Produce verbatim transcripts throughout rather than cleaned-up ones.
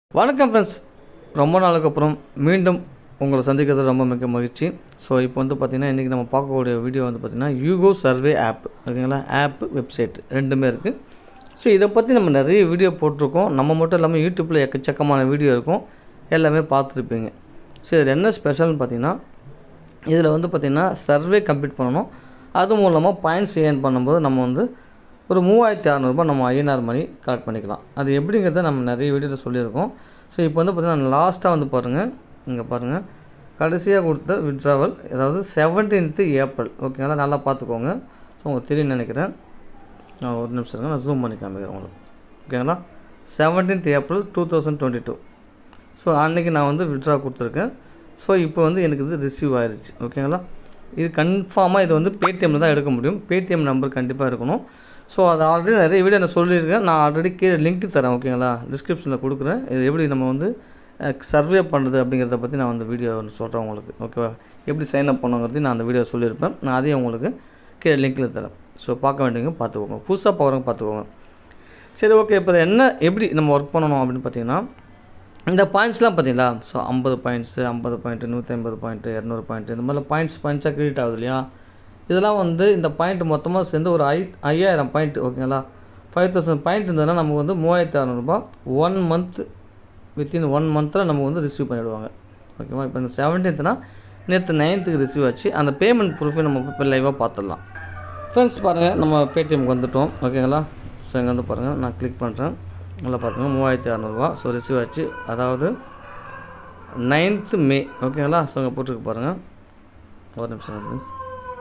வணக்கம் ஃப்ரெண்ட்ஸ், ரொம்ப நாளுக்கு அப்புறம் மீண்டும் உங்களை சந்திக்கிறது ரொம்ப மிக மகிழ்ச்சி. ஸோ இப்போ வந்து பார்த்திங்கன்னா இன்றைக்கி நம்ம பார்க்கக்கூடிய வீடியோ வந்து பார்த்திங்கன்னா யூகோ சர்வே ஆப், ஓகேங்களா. ஆப்பு வெப்சைட் ரெண்டுமே இருக்குது. ஸோ இதை பற்றி நம்ம நிறைய வீடியோ போட்டிருக்கோம். நம்ம மட்டும் இல்லாமல் யூடியூப்பில் எக்கச்சக்கமான வீடியோ இருக்கும், எல்லாமே பார்த்துருப்பீங்க. ஸோ இதில் என்ன ஸ்பெஷல்னு பார்த்திங்கன்னா, இதில் வந்து பார்த்திங்கன்னா சர்வே கம்ப்ளீட் பண்ணணும். அது மூலமாக பாயிண்ட்ஸ் ஏர்ன் பண்ணும்போது நம்ம வந்து ஒரு மூவாயிரத்தி அறநூறுபா நம்ம ஐஎன்ஆர் மணி கலெக்ட் பண்ணிக்கலாம். அது எப்படிங்கிறத நம்ம நிறைய வீடியோவில் சொல்லியிருக்கோம். ஸோ இப்போ வந்து பார்த்திங்கன்னா லாஸ்ட்டாக வந்து பாருங்கள், இங்கே பாருங்கள், கடைசியாக கொடுத்த விட்ராவல், அதாவது செவன்டீன்த்து ஏப்ரல், ஓகேங்களா. நல்லா பார்த்துக்கோங்க. ஸோ உங்களுக்கு தெரியும் நினைக்கிறேன். நான் ஒரு நிமிஷம் இருங்க, நான் ஜூம் பண்ணி காமிக்கிறேன் உங்களுக்கு, ஓகேங்களா. Seventeenth April two thousand twenty two so அன்றைக்கி நான் வந்து விட்ரா கொடுத்துருக்கேன். ஸோ இப்போ வந்து எனக்கு இது ரிசீவ் ஆயிடுச்சு, ஓகேங்களா. இது கன்ஃபார்மாக இது வந்து பேடிஎம்மில் தான் எடுக்க முடியும். பேடிஎம் நம்பர் கண்டிப்பாக இருக்கணும். ஸோ அது ஆல்ரெடி நிறைய வீடியோ நான் சொல்லியிருக்கேன். நான் ஆல்ரெடி கீழே லிங்க் தரேன், ஓகேங்களா. டிஸ்கிரிப்ஷனில் கொடுக்குறேன். இது எப்படி நம்ம வந்து சர்வே பண்ணுறது அப்படிங்கிறத பற்றி நான் வந்து வீடியோ ஒன்று சொல்கிறேன் உங்களுக்கு, ஓகேவா. எப்படி சைன் அப் பண்ணுங்கிறது நான் அந்த வீடியோ சொல்லியிருப்பேன். நான் அதையும் உங்களுக்கு கீழே லிங்க்கில் தரேன். ஸோ பார்க்க வேண்டியவங்க பார்த்துக்கோங்க, புதுசாக பார்க்குறவங்க பார்த்துக்கோங்க. சரி, ஓகே. இப்போ என்ன எப்படி நம்ம ஒர்க் பண்ணணும் அப்படின்னு பார்த்தீங்கன்னா, இந்த பாயிண்ட்ஸ்லாம் பார்த்தீங்களா. ஸோ ஐம்பது பாயிண்ட்ஸு, ஐம்பது பாயிண்ட்டு, நூற்றி ஐம்பது பாயிண்ட்டு, இரநூறு பாயிண்ட்டு, இந்த மாதிரிலாம் பாயிண்ட்ஸ் பாயிண்ட்ஸாக கிரெடிட் ஆகுது இல்லையா. இதெல்லாம் வந்து இந்த பாயிண்ட் மொத்தமாக சேர்ந்து ஒரு ஐ ஐயாயிரம் பாயிண்ட், ஓகேங்களா. ஃபைவ் தௌசண்ட் பாயிண்ட் இருந்ததுன்னா நமக்கு வந்து மூவாயிரத்தி அறநூறுபா ஒன் மந்த் வித்தின் ஒன் மந்தில் நம்ம வந்து ரிசீவ் பண்ணிவிடுவாங்க, ஓகேவா. இப்போ இந்த செவன்டீன்த்னா நேற்று நைன்த்துக்கு ரிசீவ் ஆச்சு. அந்த பேமெண்ட் ப்ரூஃபை நம்ம இப்போ லைவாக பார்த்துடலாம். ஃப்ரெண்ட்ஸ் பாருங்கள், நம்ம பேடிஎம்க்கு வந்துவிட்டோம், ஓகேங்களா. ஸோ இங்கே வந்து பாருங்கள், நான் கிளிக் பண்ணுறேன். நல்லா பார்த்துங்க, மூவாயிரத்தி அறநூறுபா ஸோ ரிசீவ் ஆச்சு. அதாவது நைன்த்து மே, ஓகேங்களா. ஸோ இங்கே போட்டுருக்கு பாருங்கள், ஒரு நிமிஷம் ஃப்ரெண்ட்ஸ்,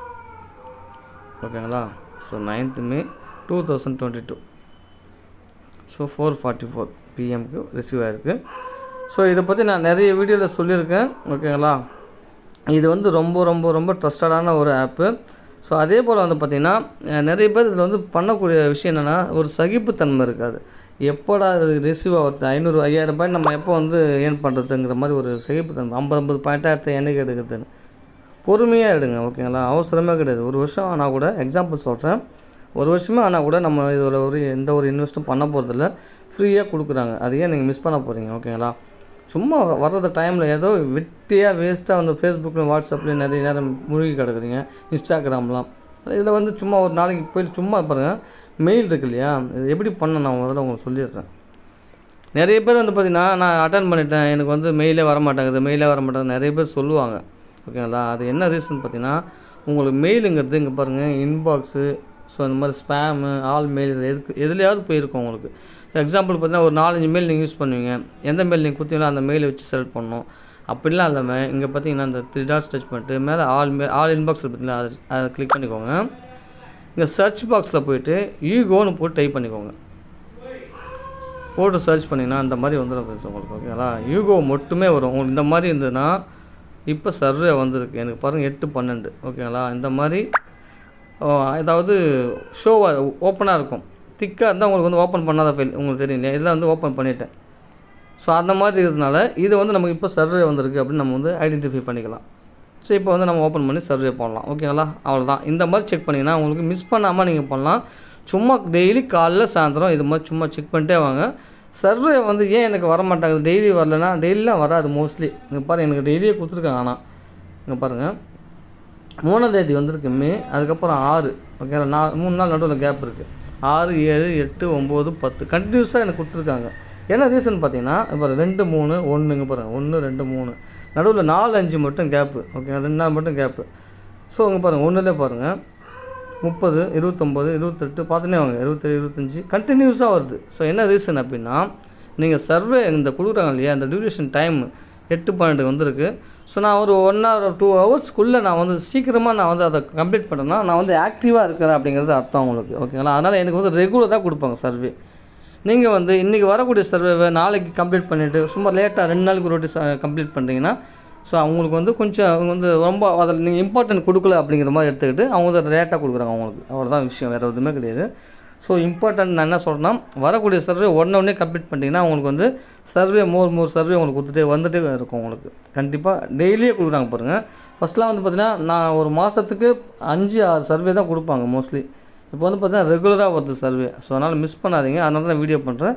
ஓகேங்களா. So ninth May two thousand twenty two so four forty four பிஎம்க்கு ரிசீவ் ஆகிருக்கு. ஸோ இதை பற்றி நான் நிறைய வீடியோவில் சொல்லியிருக்கேன், ஓகேங்களா. இது வந்து ரொம்ப ரொம்ப ரொம்ப ட்ரஸ்டடான ஒரு ஆப்பு. ஸோ அதே போல் வந்து பார்த்திங்கன்னா நிறைய பேர் இதில் வந்து பண்ணக்கூடிய விஷயம் என்னென்னா, ஒரு சகிப்புத்தன்மை இருக்காது. எப்போடா இது ரிசீவ் ஆகுது, ஐநூறு ஐயாயிரம் பாயிண்ட் நம்ம எப்போ வந்து ஏர்ன் பண்ணுறதுங்கிற மாதிரி ஒரு சகிப்புத்தன்மை. ஐம்பது ஐம்பது பாயிண்ட்டாக எடுத்து என்னைக்கு எடுக்குதுன்னு பொறுமையாக எடுங்க, ஓகேங்களா. அவசரமே கிடையாது. ஒரு வருஷம் ஆனால் கூட, எக்ஸாம்பிள் சொல்கிறேன், ஒரு வருஷமே ஆனால் கூட நம்ம இதில் ஒரு எந்த ஒரு இன்வெஸ்ட்டும் பண்ண போகிறதில்ல, ஃப்ரீயாக கொடுக்குறாங்க. அதையே நீங்கள் மிஸ் பண்ண போகிறீங்க, ஓகேங்களா. சும்மா வர்றது டைமில் ஏதோ விட்டியாக வேஸ்ட்டாக வந்து ஃபேஸ்புக்கில் வாட்ஸ்அப்லேயும் நிறைய நேரம் மூழ்கி கிடக்குறீங்க, இன்ஸ்டாகிராம்லாம். இதில் வந்து சும்மா ஒரு நாளைக்கு போய்ட்டு சும்மா பாருங்கள், மெயில் இருக்கு இல்லையா, இது எப்படி பண்ண நான் முதல்ல உங்களுக்கு சொல்லிடுறேன். நிறைய பேர் வந்து பார்த்திங்கன்னா, நான் அட்டன் பண்ணிட்டேன், எனக்கு வந்து மெயிலே வர மாட்டேங்குது, மெயிலே வர மாட்டேங்குது நிறைய பேர் சொல்லுவாங்க, ஓகேங்களா. அது என்ன ரீசன் பார்த்தீங்கன்னா, உங்களுக்கு மெயிலுங்கிறது இங்கே பாருங்கள், இன்பாக்ஸு, ஸோ இந்த மாதிரி ஸ்பேமு, ஆல் மெயில், இது எதுக்கு எதுலையாவது போயிருக்கும் உங்களுக்கு. எக்ஸாம்பிள் பார்த்தீங்கன்னா, ஒரு நாலஞ்சு மெயில் நீங்கள் யூஸ் பண்ணுவீங்க. எந்த மெயில் நீங்கள் கொடுத்தீங்களோ அந்த மெயிலை வச்சு செலக்ட் பண்ணணும். அப்படிலாம் இல்லாமல் இங்கே பார்த்தீங்கன்னா, இந்த த்ரீ டாட்ஸ் டச் பண்ணிட்டு மேலே ஆல் மெயில், ஆல் இன்பாக்ஸில் பார்த்தீங்கன்னா அதை அதை கிளிக் பண்ணிக்கோங்க. இங்கே சர்ச் பாக்ஸில் போய்ட்டு யூகோன்னு போட்டு டைப் பண்ணிக்கோங்க. போட்டு சர்ச் பண்ணிங்கன்னா அந்த மாதிரி வந்துடும் உங்களுக்கு, ஓகேங்களா. யூகோ மட்டுமே வரும் உங்களுக்கு. இந்த மாதிரி இருந்ததுன்னா இப்போ சர்வே வந்திருக்கு எனக்கு பாருங்கள், எட்டு பன்னெண்டு, ஓகேங்களா. இந்த மாதிரி ஏதாவது ஷோவாக ஓப்பனாக இருக்கும், திக்காக இருந்தால் உங்களுக்கு வந்து ஓப்பன் பண்ணாத ஃபைல் உங்களுக்கு தெரியும் இல்லையா. இதெல்லாம் வந்து ஓப்பன் பண்ணிவிட்டேன். ஸோ அந்த மாதிரி இருக்கிறதுனால இது வந்து நமக்கு இப்போ சர்வே வந்திருக்கு அப்படின்னு நம்ம வந்து ஐடென்டிஃபை பண்ணிக்கலாம். ஸோ இப்போ வந்து நம்ம ஓப்பன் பண்ணி சர்வே பண்ணலாம், ஓகேங்களா. அவ்வளோதான். இந்த மாதிரி செக் பண்ணிங்கன்னா உங்களுக்கு மிஸ் பண்ணாமல் நீங்கள் பண்ணலாம். சும்மா டெய்லி காலைல சாயந்தரம் இது மாதிரி சும்மா செக் பண்ணிட்டே வாங்க. சர்வே வந்து ஏன் எனக்கு வர மாட்டாங்குது, டெய்லி வரலன்னா, டெய்லிலாம் வராது மோஸ்ட்லி. இங்கே பாருங்கள், எனக்கு டெய்லியே கொடுத்துருக்காங்க. ஆனால் இங்கே பாருங்கள், மூணாம் தேதி வந்திருக்கு மே, அதுக்கப்புறம் ஆறு, ஓகே, நாலு மூணு நாள் நடுவில் கேப் இருக்குது. ஆறு ஏழு எட்டு ஒம்பது பத்து கண்டினியூஸாக எனக்கு கொடுத்துருக்காங்க. என்ன ரீசன் பார்த்தீங்கன்னா, இப்போ ரெண்டு மூணு ஒன்று, இங்கே பாருங்கள், ஒன்று ரெண்டு மூணு, நடுவில் நாலு அஞ்சு மட்டும் கேப்பு, ஓகே, ரெண்டு நாள் மட்டும் கேப்பு. ஸோ இங்கே பாருங்கள், ஒன்றுலே பாருங்கள், முப்பது இருபத்தொம்போது இருபத்தெட்டு பார்த்துனே வாங்க, இருபத்தேழு இருபத்தஞ்சி கண்டினியூஸாக வருது. ஸோ என்ன ரீசன் அப்படின்னா, நீங்கள் சர்வே இந்த கொடுக்குறாங்க இல்லையா, அந்த டியூரேஷன் டைம் எட்டு பன்னெண்டு வந்திருக்கு. ஸோ நான் ஒரு ஒன் ஹவர் டூ ஹவர்ஸ்க்குள்ளே நான் வந்து சீக்கிரமாக நான் வந்து அதை கம்ப்ளீட் பண்ணேன்னா நான் வந்து ஆக்டிவாக இருக்கிறேன் அப்படிங்கிறது அர்த்தம் உங்களுக்கு, ஓகேங்களா. அதனால் எனக்கு வந்து ரெகுலராக கொடுப்பாங்க சர்வே. நீங்கள் வந்து இன்றைக்கி வரக்கூடிய சர்வேவை நாளைக்கு கம்ப்ளீட் பண்ணிவிட்டு சும்மா லேட்டாக ரெண்டு நாளுக்கு ரொட்டி கம்ப்ளீட் பண்ணுறீங்கன்னா, ஸோ அவங்களுக்கு வந்து கொஞ்சம் அவங்க வந்து ரொம்ப அதில் நீங்கள் இம்பார்ட்டன்ட் கொடுக்கல அப்படிங்கிற மாதிரி எடுத்துக்கிட்டு அவங்க வந்து ரேட்டாக கொடுக்குறாங்க அவங்களுக்கு. அவ்வளோதான் விஷயம், வேறு எதுவுமே கிடையாது. ஸோ இம்பார்ட்டன்ட் நான் என்ன சொல்கிறேன்னா, வரக்கூடிய சர்வே ஒன்று ஒன்றே கம்ப்ளீட் பண்ணிட்டீங்கன்னா உங்களுக்கு வந்து சர்வே மோர் மோர் சர்வே உங்களுக்கு கொடுத்துட்டே வந்துகிட்டே இருக்கும் உங்களுக்கு. கண்டிப்பாக டெய்லியே கொடுக்குறாங்க பாருங்கள். ஃபஸ்ட்லாம் வந்து பார்த்திங்கன்னா, நான் ஒரு மாதத்துக்கு அஞ்சு ஆறு சர்வே தான் கொடுப்பாங்க மோஸ்ட்லி. இப்போ வந்து பார்த்திங்கன்னா ரெகுலராக வருது சர்வே. ஸோ அதனால் மிஸ் பண்ணாதீங்க. அதனால தான் வீடியோ பண்ணுறேன்.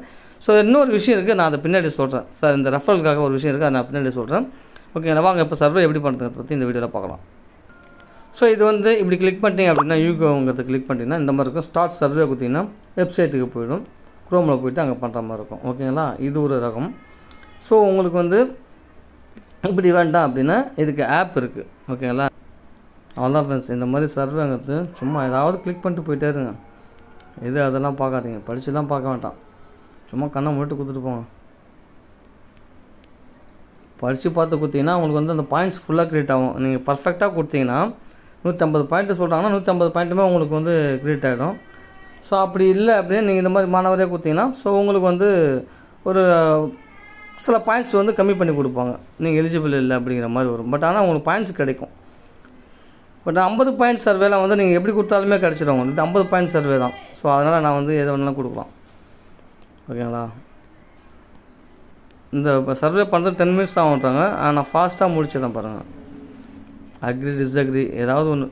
ஸோ இன்னொரு விஷயம் இருக்குது, நான் அதை பின்னாடி சொல்கிறேன் சார். இந்த ரெஃபரலுக்காக ஒரு விஷயம் இருக்குது, அதை நான் பின்னாடி சொல்கிறேன். ஓகேங்களா, வாங்க இப்போ சர்வே எப்படி பண்ணுறதை பற்றி இந்த வீடியோவில் பார்க்கலாம். ஸோ இது வந்து இப்படி கிளிக் பண்ணிட்டீங்க அப்படின்னா யூகோங்கிறத கிளிக் பண்ணிட்டீங்கன்னா இந்த மாதிரி இருக்கும். ஸ்டார்ட் சர்வே கொடுத்தீங்கன்னா வெப்சைட்டுக்கு போய்டும், குரோமில் போய்ட்டு அங்கே பண்ணுற மாதிரி இருக்கும். ஓகேங்களா, இது ஒரு ரகம். ஸோ உங்களுக்கு வந்து இப்படி வேண்டாம் அப்படின்னா இதுக்கு ஆப் இருக்குது. ஓகேங்களா, அவ்வளோதான் ஃப்ரெண்ட்ஸ். இந்த மாதிரி சர்வேங்கிறது சும்மா ஏதாவது கிளிக் பண்ணிட்டு போயிட்டே இருங்க. இது அதெல்லாம் பார்க்காதீங்க, படிச்சுலாம் பார்க்க வேண்டாம், சும்மா கண்ணை மூட்டு கொடுத்துட்டு போங்க. படித்து பார்த்து கொடுத்தீங்கன்னா உங்களுக்கு வந்து அந்த பாயிண்ட்ஸ் ஃபுல்லாக க்ரியேட் ஆகும். நீங்கள் பர்ஃபெக்டாக கொடுத்தீங்கன்னா நூற்றி ஐம்பது பாயிண்ட்டு சொல்கிறாங்கன்னா நூற்றி ஐம்பது பாயிண்ட்டுமே உங்களுக்கு வந்து க்ரியேட் ஆகிடும். ஸோ அப்படி இல்லை அப்படின்னு நீங்கள் இந்த மாதிரி மாணவரே கொடுத்தீங்கன்னா ஸோ உங்களுக்கு வந்து ஒரு சில பாயிண்ட்ஸ் வந்து கம்மி பண்ணி கொடுப்பாங்க, நீங்கள் எலிஜிபிள் இல்லை அப்படிங்கிற மாதிரி வரும். பட் ஆனால் உங்களுக்கு பாயிண்ட்ஸ் கிடைக்கும். பட் ஐம்பது பாயிண்ட் சர்வேலாம் வந்து நீங்கள் எப்படி கொடுத்தாலுமே கிடச்சிடும். இது ஐம்பது பாயிண்ட் சர்வே தான். ஸோ அதனால் நான் வந்து எதை வேணாலும் கொடுக்கலாம். ஓகேங்களா, இந்த இப்போ சர்வே பண்ணுறது டென் மினிட்ஸ் தான் ஆகுறாங்க, ஆனால் ஃபாஸ்ட்டாக முடிச்சிடறேன் பாருங்கள். அக்ரி டிஸ்அக்ரி ஏதாவது ஒன்று.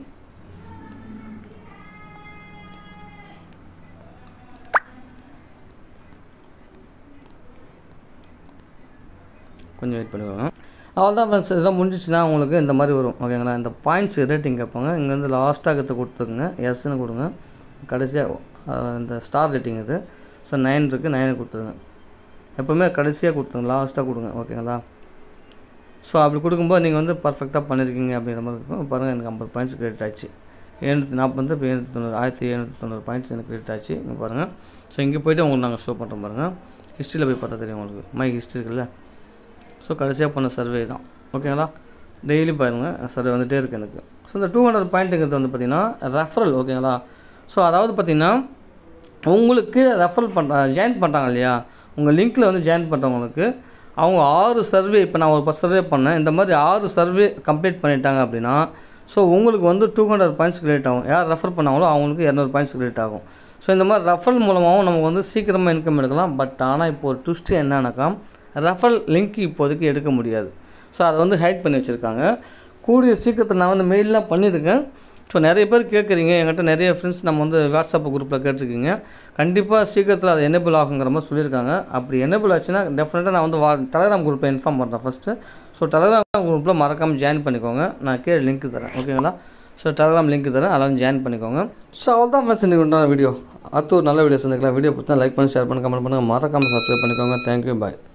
கொஞ்சம் வெயிட் பண்ணிக்கோங்க. அவள் தான் ஃப்ரெண்ட்ஸ், இதெல்லாம் முடிஞ்சிச்சுன்னா உங்களுக்கு இந்த மாதிரி வரும். ஓகேங்களா, இந்த பாயிண்ட்ஸ் ரேட்டிங் கேட்பாங்க. இங்கே வந்து லாஸ்ட்டாக கற்று கொடுத்துருங்க, எஸ்ன்னு கொடுங்க. கடைசியாக இந்த ஸ்டார் ரேட்டிங் இது. ஸோ நைன் இருக்குது, நைனு கொடுத்துருங்க. எப்போவுமே கடைசியாக கொடுத்துருங்க, லாஸ்ட்டாக கொடுங்க. ஓகேங்களா, ஸோ அப்படி கொடுக்கும்போது நீங்கள் வந்து பர்ஃபெக்டாக பண்ணியிருக்கீங்க அப்படிங்கிற மாதிரி இருக்கும். பாருங்கள், எனக்கு ஐம்பது பாயிண்ட்ஸ் கிரெடிட் ஆச்சு. எழுநூற்றி நாற்பது இப்போ எழுநூற்றி தொண்ணூறு ஆயிரத்தி எழுநூற்றி தொண்ணூறு பாயிண்ட்ஸ் எனக்கு கிரெடிட் ஆச்சு. இங்கே பாருங்கள். ஸோ இங்கே போய்ட்டு உங்களுக்கு நாங்கள் ஷோ பண்ணுறோம் பாருங்கள். ஹிஸ்ட்ரியில் போய் பார்த்தா தெரியும் உங்களுக்கு, மை ஹிஸ்ட்ரி இருக்குல்ல. ஸோ கடைசியாக பண்ண சர்வே தான். ஓகேங்களா, டெய்லி பாருங்கள் சர்வே வந்துகிட்டே இருக்குது எனக்கு. ஸோ இந்த டூ ஹண்ட்ரட் பாயிண்ட்டுங்கிறது வந்து பார்த்திங்கன்னா ரெஃபரல். ஓகேங்களா, ஸோ அதாவது பார்த்திங்கன்னா உங்களுக்கு ரெஃபரல் பண்ணுற ஜாயின் பண்ணுறாங்க இல்லையா, உங்கள் லிங்க்கில் வந்து ஜாயின் பண்ணுறவங்களுக்கு அவங்க ஆறு சர்வே, இப்போ நான் ஒரு பத்து சர்வே பண்ணேன், இந்த மாதிரி ஆறு சர்வே கம்ப்ளீட் பண்ணிட்டாங்க அப்படின்னா ஸோ உங்களுக்கு வந்து டூ ஹண்ட்ரட் பாயிண்ட்ஸ் கிரியேட் ஆகும். யார் ரெஃபர் பண்ணாங்களோ அவங்களுக்கு இரநூறு பாயிண்ட்ஸ் கிரியேட் ஆகும். ஸோ இந்த மாதிரி ரெஃபரல் மூலமாகவும் நமக்கு வந்து சீக்கிரமாக இன்கம் எடுக்கலாம். பட் ஆனால் இப்போ ஒரு ட்விஸ்ட்டு என்னன்னாக்கா, ரெஃபரல் லிங்க் இப்போதைக்கு எடுக்க முடியாது. ஸோ அதை வந்து ஹைட் பண்ணி வச்சுருக்காங்க. கூடிய சீக்கிரத்தில் நான் வந்து மெயிலெலாம் பண்ணியிருக்கேன். ஸோ நிறைய பேர் கேட்குறீங்க, என்கிட்ட நிறைய ஃப்ரெண்ட்ஸ் நம்ம வந்து வாட்ஸ்அப் குரூப்பில் கேட்டிருக்கீங்க. கண்டிப்பாக சீக்கிரத்தில் அது எனேபிள் ஆகுங்கிற மாதிரி சொல்லியிருக்காங்க. அப்படி எனேபிள் ஆச்சுன்னா டெஃபினட்டாக நான் வந்து வா டெலகிராம் குரூப்பில் இன்ஃபார்ம் பண்ணுறேன் ஃபஸ்ட்டு. ஸோ டெலகிராம் குரூப்பில் மறக்காமல் ஜாயின் பண்ணிக்கோங்க. நான் கீழே லிங்க் தரேன். ஓகேங்களா, ஸோ டெலகிராம் லிங்க் தரேன், அதில் வந்து ஜாயின் பண்ணிக்கோங்க. ஸோ அவள் தான் ஃப்ரெண்ட்ஸ் இன்றைக்கி உண்டான வீடியோ. அடுத்து ஒரு நல்ல வீடியோ சந்திக்கலாம். வீடியோ பிடிச்சா லைக் பண்ணி ஷேர் பண்ணி கமெண்ட் பண்ணுங்கள். மறக்காமல் சப்ஸ்கிரைப் பண்ணிக்கோங்க. தேங்க்யூ, பாய்.